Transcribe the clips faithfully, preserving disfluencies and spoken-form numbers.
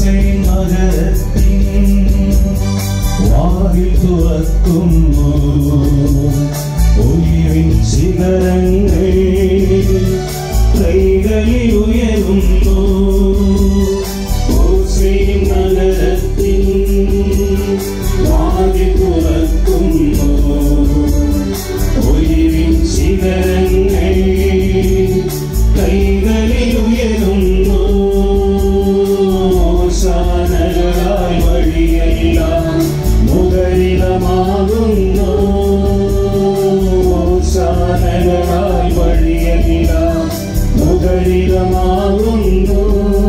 വാതിൽ തുറക്കുന്നു ഒലിവിൻ ശിഖരങ്ങൾ കൈകളിൽ ഉയരുന്നു ഓസ്രീം നഗരത്തിൻ വാതിൽ തുറക്കുന്നു ഒലിവിൻ ശിഖരങ്ങൾ കൈകളിൽ ഉയരുന്നു ഓശാനകളാൽ വഴിയെല്ലാം മുഖരിതമാകുന്നു ഓശാനകളാൽ വഴിയെല്ലാം മുഖരിതമാകുന്നു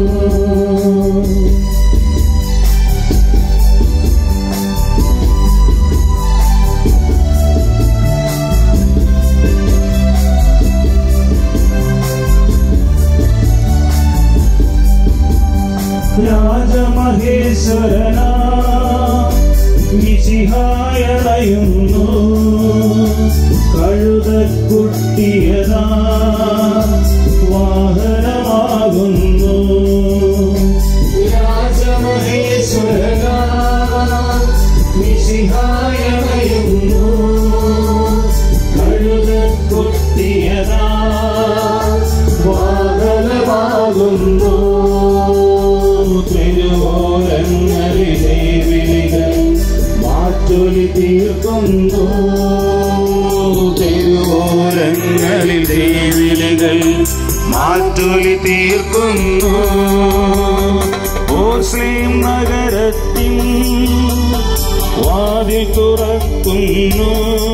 രാജമഹേശ്വരനാ മിശിഹായണയുന്നു കഴുതക്കുട്ടിയതാ വാഹനമാകുന്നു രാജമഹേശ്വരനാ മിശിഹായണയുന്നു കഴുതക്കുട്ടിയതാ വാഹനമാകുന്നു തിരുവോരങ്ങളിലെ വിളികൾ മാറ്റൊലി തീർക്കുന്നു തിരുവോരങ്ങളിലെ വിളികൾ മാറ്റൊലി തീർക്കുന്നു ഓസ്രീം നഗരത്തിൻ വാതിൽ തുറക്കുന്നു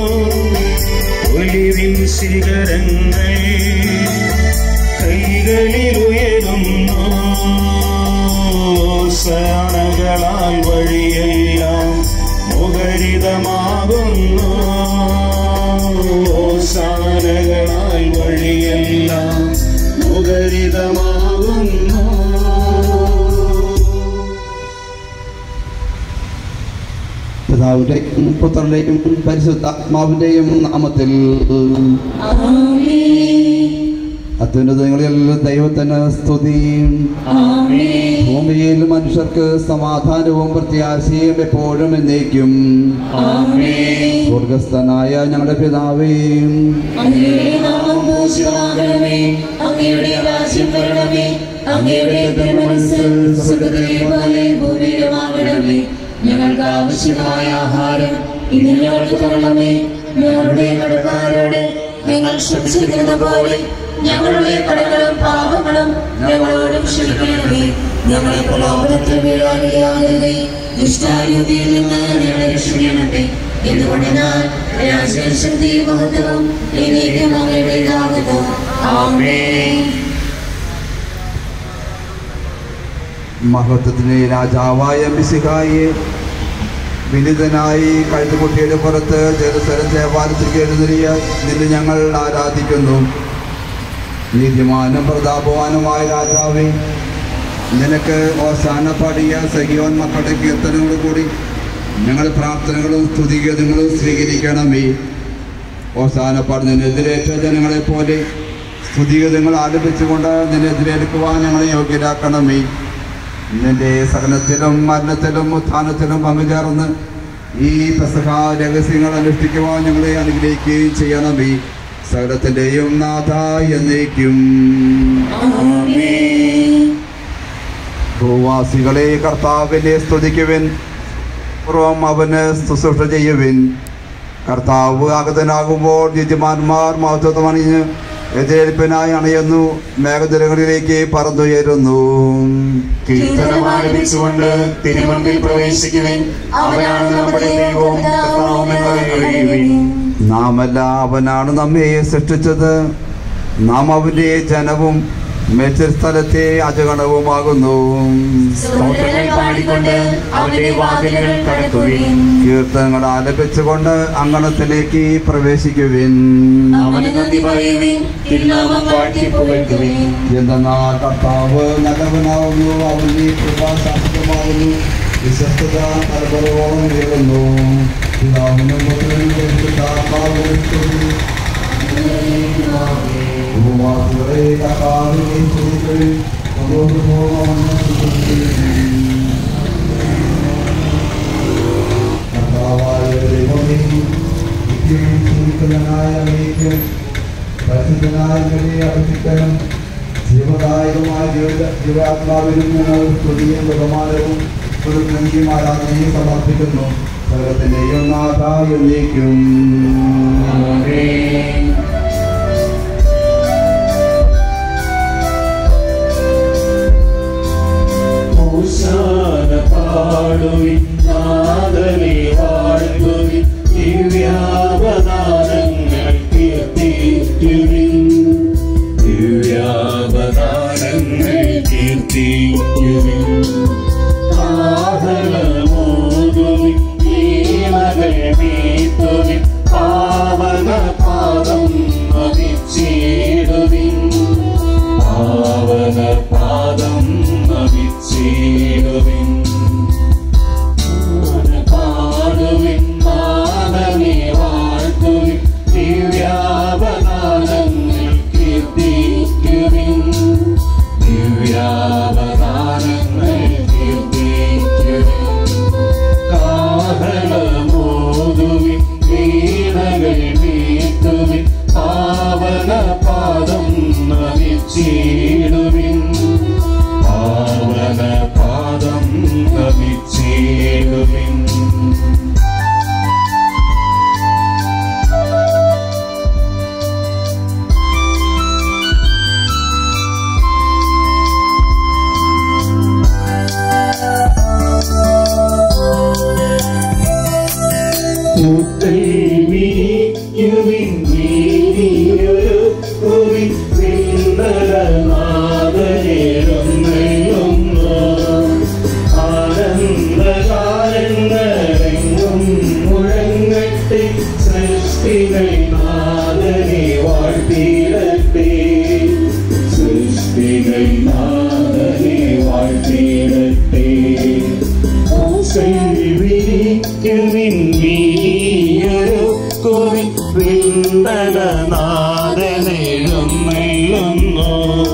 ഒലിവിൻ ശിഖരങ്ങൾ കൈകളിൽ ഉയരുന്നു ഓശാനകളാൽ വഴിയെല്ലാം മുഖരിതമാകുന്നു ഓശാനകളാൽ വഴിയെല്ലാം മുഖരിതമാകുന്നു പിതാവിന്റെയും പുത്രന്റെയും പരിശുദ്ധാത്മാവിന്റെയും നാമത്തിൽ അത്യുന്നതങ്ങളിൽ ദൈവത്തിന് സ്തുതി. ഭൂമിയിൽ മനുഷ്യർക്ക് സമാധാനവും പ്രത്യാശയും എപ്പോഴും എന്നേക്കും. സ്വർഗസ്ഥനായ ഞങ്ങളുടെ പിതാവേ, അങ്ങയുടെ നാമം പൂജിതമാകണമേ, അങ്ങയുടെ രാജ്യം വരണമേ, അങ്ങയുടെ തിരുമനസ്സ് സ്വർഗ്ഗത്തിലെ പോലെ ഭൂമിയിലുമാകണമേ. ഞങ്ങൾക്ക് ആവശ്യമായ ആഹാരം ഇന്ന് ഞങ്ങൾക്ക് തരണമേ. ഞങ്ങളുടെ കടക്കാരോട് ഞങ്ങൾ ക്ഷമിച്ചിരിക്കുന്ന പോലെ ഞങ്ങളുടെ കടങ്ങളും പാപങ്ങളും ഞങ്ങളോടും ക്ഷമിക്കണമേ. ഞങ്ങളെ പ്രലോഭനത്തിൽ വീഴാനിടയാകരുതേ, ദുഷ്ടാരൂപിയിൽ നിന്ന് ഞങ്ങളെ രക്ഷിക്കണമേ. എന്തുകൊണ്ടെന്നാൽ രാജ്യവും ശക്തിയും മഹത്വവും എന്നേക്കും അങ്ങയുടേതാകുന്നു. ആമേൻ. മഹത്വത്തിന് രാജാവായ മിശിഹായെ വിനിതനായി കഴുതുകുട്ടിയുടെ പുറത്ത് ജെറുസലേം ദേവാലയത്തിൽ എഴുന്നള്ളിയ നിന്നെ ഞങ്ങൾ ആരാധിക്കുന്നു. നീതിമാനും പ്രതാപവാനുമായ രാജാവേ, നിനക്ക് ഓശാന പാടിയ സഹിയോൻ മക്കളുടെ കീർത്തനങ്ങളോട് കൂടി ഞങ്ങളുടെ പ്രാർത്ഥനകളും സ്തുതിഗീതങ്ങളും സ്വീകരിക്കണമേ. ഓശാന പാടി നിന്നെതിരേറ്റ ജനങ്ങളെപ്പോലെ സ്തുതിഗീതങ്ങൾ ആലപിച്ചുകൊണ്ട് നിന്നെതിരേൽക്കുവാൻ ഞങ്ങളെ യോഗ്യരാക്കണമേ. നിന്റെ സഹനത്തിലും മരണത്തിലും ഉത്ഥാനത്തിലും പങ്കുചേർന്ന് ഈ പെസഹ രഹസ്യങ്ങൾ അനുഷ്ഠിക്കുവാൻ ഞങ്ങളെ അനുഗ്രഹിക്കുകയും ചെയ്യണമേ. സകലത്തിന്റെയും നാഥ എന്നേക്കും. ഭൂവാസികളെ കർത്താവിനെ സ്തുതിക്കുവിൻ, പൂർവം അവന് ശുശ്രൂഷ ചെയ്യുവിൻ. കർത്താവ് ആഗതനാകുമ്പോൾ യജമാന്മാർ മഹത്വമണിഞ്ഞ് എതിരേൽപ്പിനായി അണയുന്നു, മേഘനിരകളിലേക്ക് പറന്നുയരുന്നു. കീർത്തനമാലപിച്ചുകൊണ്ട് തിരുമുൻപിൽ പ്രവേശിക്കുവിൻ, അവനാണ് നമ്മുടെ ദൈവവും കർത്താവുമെന്ന് അറിയുവിൻ. നാമല്ല അവനാണ് നമ്മെ സൃഷ്ടിച്ചത്, നാം അവന്റെ ജനവും മെച്ചൽ സ്ഥലത്തെ അജഗണവുമാകുന്നു. കീർത്തനങ്ങൾ ആലപിച്ചുകൊണ്ട് അങ്കണത്തിലേക്ക് പ്രവേശിക്കുവിൻ. എന്തെന്നാൽ കർത്താവ് നല്ലവനാവുന്നു, അവന്റെ കൃപ ശാശ്വതമാവുന്നു, വിശ്വസ്തത തലമുറയോളം ഉയരുന്നു. പിതാവിനും പുത്രനും പരിശുദ്ധാത്മാവിനും സ്തുതി. ഭൂവാസികളെ കർത്താവിനെ സ്തുതിക്കുവിൻ, നിത്യവും ജീവിക്കുന്നതിനായ അങ്ങേക്കും പരിശുദ്ധനായ അങ്ങയെ അഭിഷിക്കണം. ജീവദായകമായ ജീവിത ജീവാത്മാവിനും ഞങ്ങൾ സ്തുതിയും ബഹുമാനവും ഒരു നന്ദിയും ആരാധനയും സമർപ്പിക്കുന്നു. സർവത്തിന്റെയും നാഥായ എന്നേക്കും. പാടുവിൻ നാഥനെ വാഴ്ത്തുവിൻ, ദിവ്യാവതാരങ്ങൾ കീർത്തിക്കുവിൻ, ദിവ്യാവതാരങ്ങൾ കീർത്തിക്കുവിൻ. കാഹളമോതുവിൻ, വീണകൾ മീട്ടുവിൻ, പാവന പാദം നമിച്ചിടുവിൻ, പാവന പാദം നമിച്ചിടുവിൻ. പാടുവിൻ നാഥനെ വാഴ്ത്തുവിൻ, ദിവ്യാവതാരങ്ങൾ കീർത്തിക്കുവിൻ, ദിവ്യാവതാരങ്ങൾ കീർത്തിക്കുവിൻ. കാഹളമോതുവിൻ, വീണകൾ മീട്ടുവിൻ, പാവന പാദം നമിച്ചിടുവിൻ, പാവന പാദം നമിച്ചിടുവിൻ. ുവിൻ വീരിയൊരുക്കുവിൻ, നാഥനേരുന്നൊന്നു ആനന്ദകാരങ്ങളെങ്ങും മുഴങ്ങട്ടെ, സൃഷ്ടികൾ നാഥനെ വാഴ്ത്തിയിടട്ടെ, സൃഷ്ടികൾ നാഥനെ വാഴ്ത്തിയിടട്ടെ. വിരിക്കുവിൻ വീരിയൊരുക്കുവിൻ, നാഥനെഴുന്നള്ളുന്നു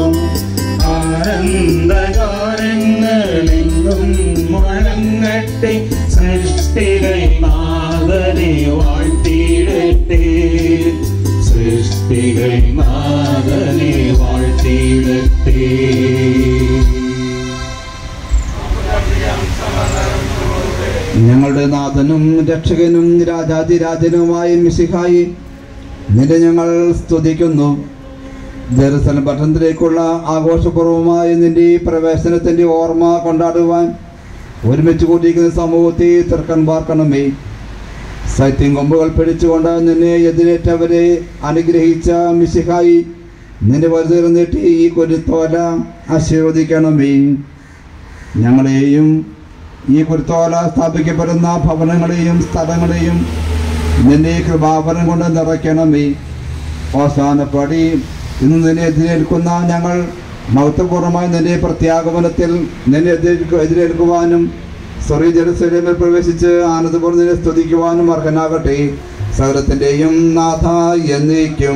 ആനന്ദകാരങ്ങളെങ്ങും മുഴങ്ങട്ടെ, സൃഷ്ടികൾ നാഥനെ വാഴ്ത്തിയിടട്ടെ, സൃഷ്ടികൾ നാഥനെ വാഴ്ത്തിയിടട്ടെ. ഞങ്ങളുടെ നാഥനും രക്ഷകനും രാജാതിരാജനുമായ മിശിഹായി നിന്നെ ഞങ്ങൾ സ്തുതിക്കുന്നു. ജെറുസലേം പട്ടണത്തിലേക്കുള്ള ആഘോഷപൂർവമായ നിന്റെ പ്രവേശനത്തിൻ്റെ ഓർമ്മ കൊണ്ടാടുവാൻ ഒരുമിച്ച് കൂട്ടിയിരിക്കുന്ന സമൂഹത്തെ ചെറുക്കൻ പാർക്കണമേ. സൈത്യം കൊമ്പുകൾ പിടിച്ചുകൊണ്ട് നിന്നെ എതിരേറ്റവരെ അനുഗ്രഹിച്ച മിശിഹായി നിന്റെ വലുതേർ നീട്ടി ഈ കുരുത്തോല ആശീർവദിക്കണമേ. ഞങ്ങളെയും ഈ കുരുത്തോല സ്ഥാപിക്കപ്പെടുന്ന ഭവനങ്ങളെയും സ്ഥലങ്ങളെയും നിന്റെ കൃപാവരം കൊണ്ട് നിറയ്ക്കണമേ. അവസാനപ്പടി ഇന്ന് നിന്നെ എതിരേൽക്കുന്ന ഞങ്ങൾ മഹത്വപൂർണ്ണമായി നിന്റെ പ്രത്യാഗമനത്തിൽ നിന്നെ എതിരേൽക്കു എതിരേൽക്കുവാനും സ്വർഗ്ഗ ജെറുസലേമിൽ പ്രവേശിച്ച് ആനന്ദപൂർവ്വം നിന്നെ സ്തുതിക്കുവാനും അർഹനാകട്ടെ. സകലത്തിൻ്റെയും നാഥ എന്നേക്കും.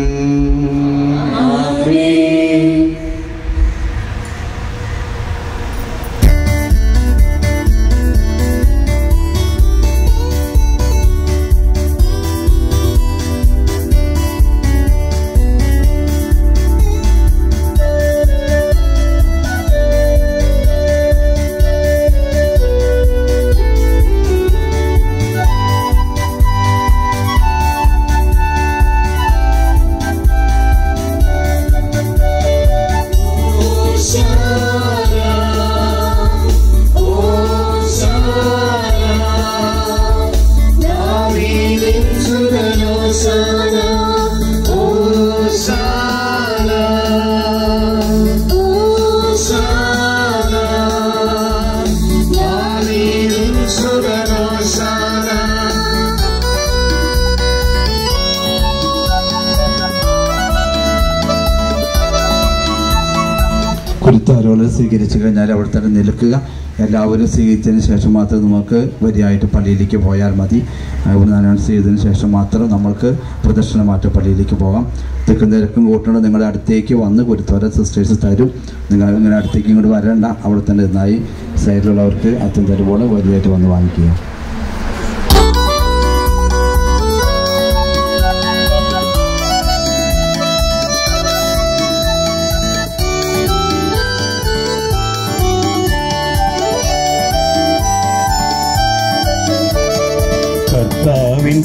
കുരുത്താരോളം സ്വീകരിച്ചു കഴിഞ്ഞാൽ അവിടെ തന്നെ നിൽക്കുക. എല്ലാവരും സ്വീകരിച്ചതിന് ശേഷം മാത്രം നമുക്ക് വരിയായിട്ട് പള്ളിയിലേക്ക് പോയാൽ മതി. ഇവിടെ അനൗൺസ് ചെയ്തതിന് ശേഷം മാത്രം നമ്മൾക്ക് പ്രദക്ഷിണമായിട്ട് പള്ളിയിലേക്ക് പോകാം. തിക്കും തിരക്കും കൂട്ടണം. നിങ്ങളുടെ അടുത്തേക്ക് വന്ന് കുരുത്തോര സിസ്റ്റേഴ്സ് തരും. നിങ്ങൾ നിങ്ങളുടെ അടുത്തേക്ക് ഇങ്ങോട്ട് വരേണ്ട, അവിടെ തന്നെ ഇരുന്നായി സൈഡിലുള്ളവർക്ക് അത്തം തരുമ്പോൾ വരിയായിട്ട് വന്ന് വാങ്ങിക്കുക.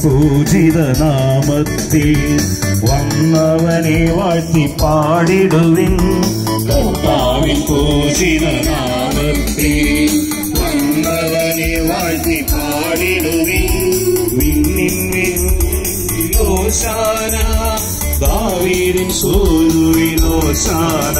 പൂജിത നാമത്തിൽ വന്നവനെ വാഴ്ത്തി പാടിടുവിൻ. കർത്താവിൻ പൂജിത നാമത്തിൽ വന്നവനെ വാഴ്ത്തി പാടിടുവിൻ. വിണ്ണിൻ ഹോശാന, ദാവീദിൻ സൂര്യൻ ഹോശാന.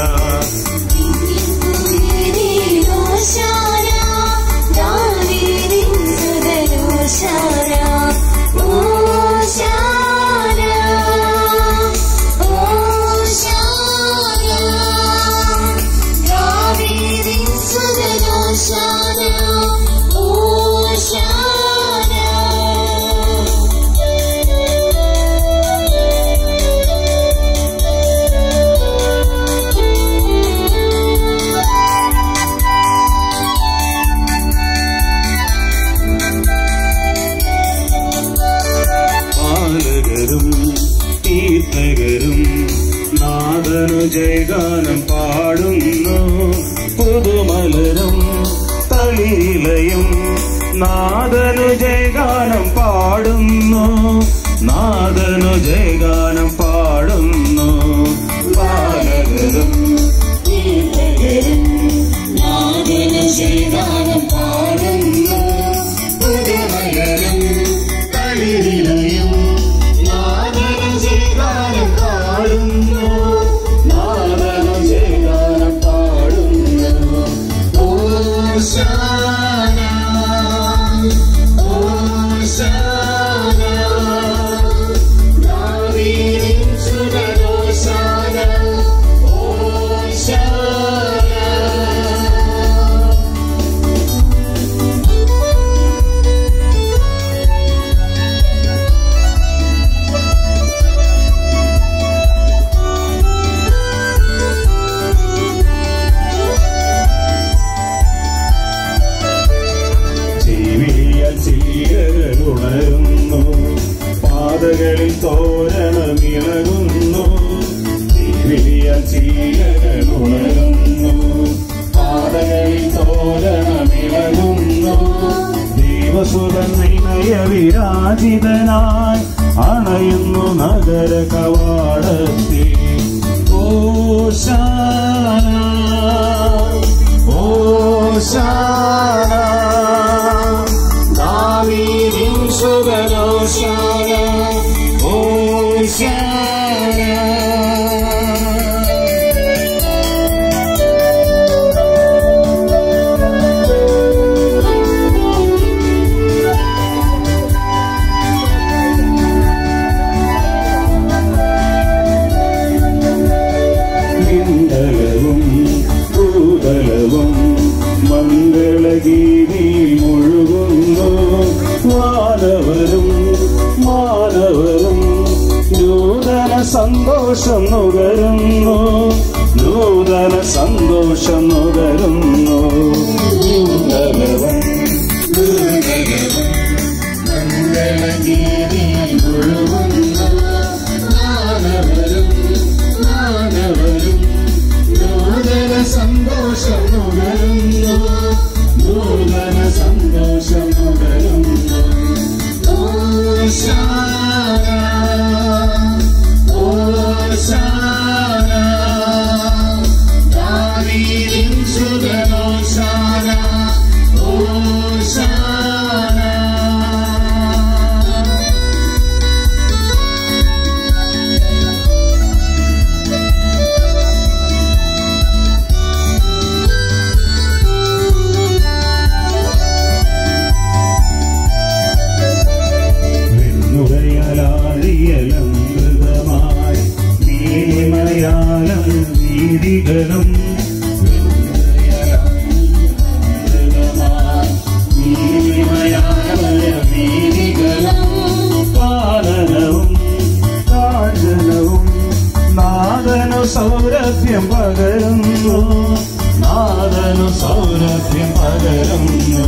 ജയഗാനം പാടുന്നു. പുതുമലരും തളിരിലയും നാദനു ജയഗാനം പാടുന്നു. നാദനു ജയഗാനം പാടുന്നു. പാലകരും നാദനു ജയഗാനം പാടുന്നു. പുതുമലരും തളിരിലയും നാദനു ജയഗാനം പാടുന്നു. പാതകളിൽ തോരണമിളകുന്നു. ചീലകളുണരുന്നു. പാതകളിൽ തോരണമിളകുന്നു. ദൈവസുതൻ വിനയ വിരാജിതനായി അണയുന്നു നഗര കവാടത്തിൽ. ഓശാന ഓശാന ദാവീദിൻ സുതൻ ഹോശാന ഹോശാന. മണ്ഡലവും ഭൂതലവും മംഗളഗീതി മുഴുകുന്നു. മാനവരും മാനവരും നൂതന സന്തോഷം നുകരുന്നു. നൂതന സന്തോഷം നുകരുന്നു. മംഗളവും ഭൂതലവും മംഗളഗീതി മുഴുകുന്നു. മാനവരും മാനവരും നൂതന സന്തോഷം നുകരുന്നു. നൂതന സന്തോഷം നുകരുന്നു. ഓശാന ഓശാന ദാവീദിൻ സുതൻ ഹോശാന ഓശാന. ായി നീമയാലും വീതികളും പാലനവും കാഞ്ചനവും നാദനു സൗരഭ്യം പകരുന്നു. നാദനു സൗരഭ്യം പകരുന്നു.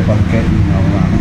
പതുക്കെ നീങ്ങാവുന്നതാണ്.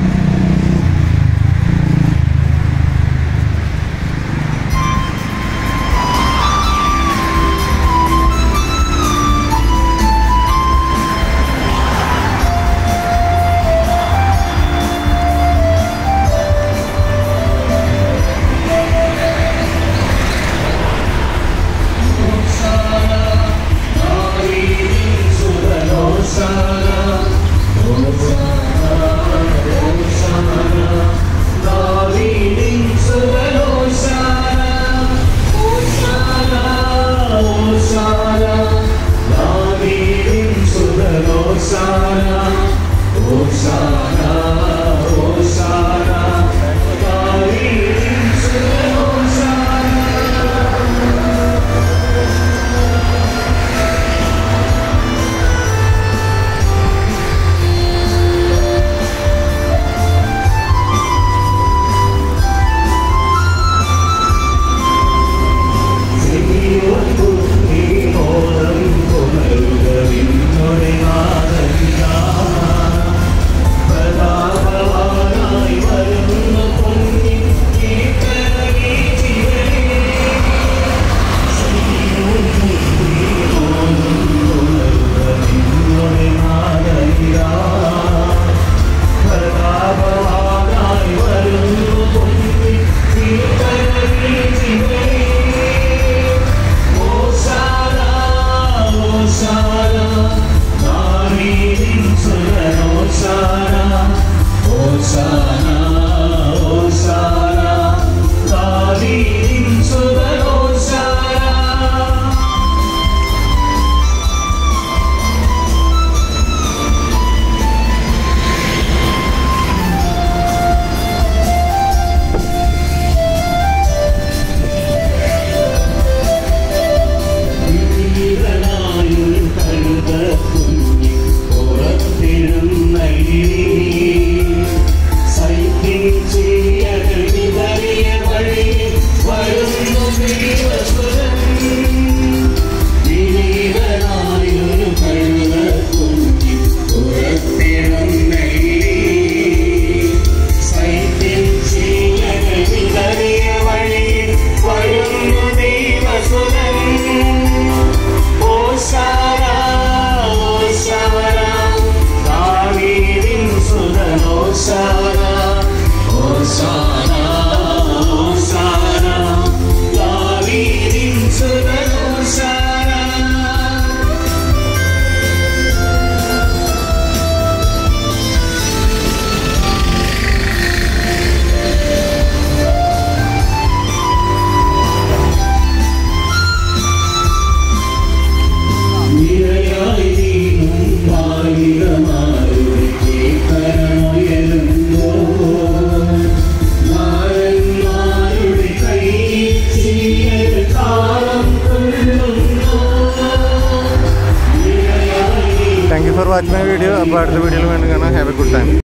Thank you for watching my video. About the video, have a good time.